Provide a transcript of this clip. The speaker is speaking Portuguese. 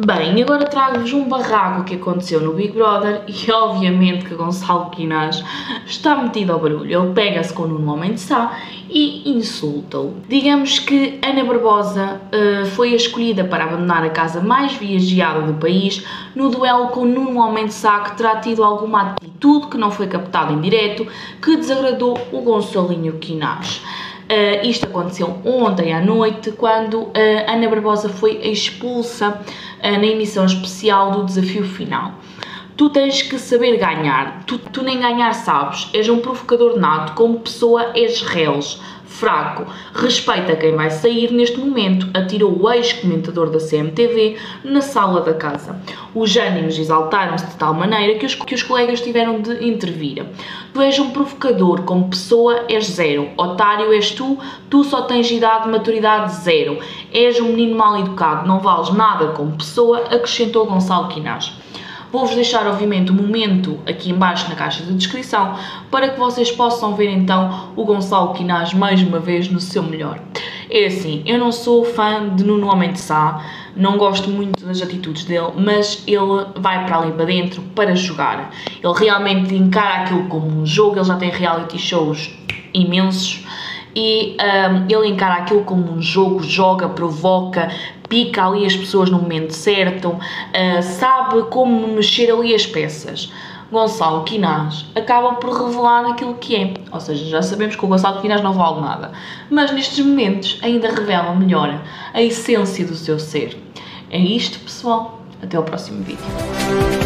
Bem, agora trago-vos um barraco que aconteceu no Big Brother e obviamente que Gonçalo Quinás está metido ao barulho. Ele pega-se com o Nuno Homem de Sá e insulta-o. Digamos que Ana Barbosa foi a escolhida para abandonar a casa mais vigiada do país no duelo com Nuno Homem de Sá, que terá tido alguma atitude que não foi captada em direto, que desagradou o Gonçalinho Quinás. Isto aconteceu ontem à noite, quando Ana Barbosa foi expulsa na emissão especial do Desafio Final. Tu tens que saber ganhar, tu nem ganhar sabes, és um provocador nato, como pessoa és reles, fraco, respeita quem vai sair neste momento, atirou o ex-comentador da CMTV na sala da casa. Os ânimos exaltaram-se de tal maneira que os colegas tiveram de intervir. Tu és um provocador, como pessoa és zero, otário és tu só tens idade de maturidade zero, és um menino mal educado, não vales nada como pessoa, acrescentou Gonçalo Quinás. Vou-vos deixar, obviamente, o momento aqui em baixo na caixa de descrição para que vocês possam ver então o Gonçalo Quinás mais uma vez no seu melhor. É assim, eu não sou fã de Nuno Homem de Sá, não gosto muito das atitudes dele, mas ele vai para ali para dentro para jogar. Ele realmente encara aquilo como um jogo, ele já tem reality shows imensos e ele encara aquilo como um jogo, joga, provoca, pica ali as pessoas no momento certo, sabe como mexer ali as peças. Gonçalo Quinás acaba por revelar aquilo que é, ou seja, já sabemos que o Gonçalo Quinás não vale nada, mas nestes momentos ainda revela melhor a essência do seu ser. É isto, pessoal, até ao próximo vídeo.